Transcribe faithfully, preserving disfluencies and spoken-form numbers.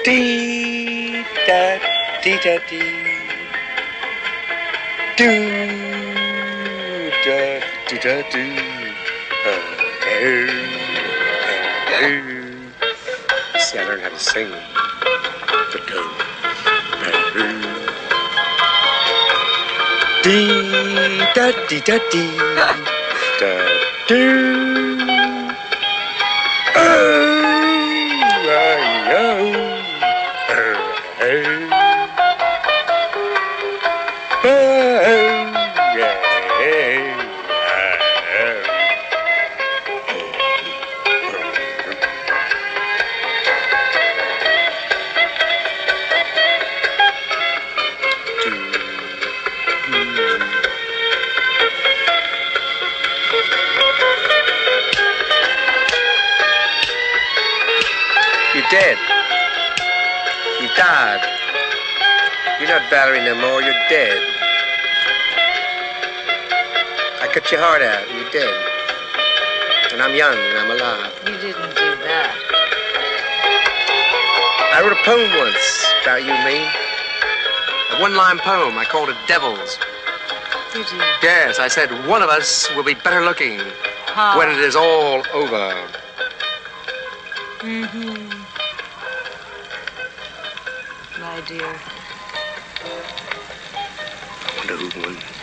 Dee da dee da dee. Do da do da do. Uh, oh, oh. See, I learned how to sing. The do. Dee da dee da dee. Da do. Oh, oh, oh. You're dead. You died. You're not Valerie no more, you're dead. I cut your heart out, and you're dead. And I'm young, and I'm alive. You didn't do that. I wrote a poem once about you and me. A one-line poem, I called it Devils. Did you? Yes, I said one of us will be better looking Huh. when it is all over. Mm-hmm. My dear. I wonder who won.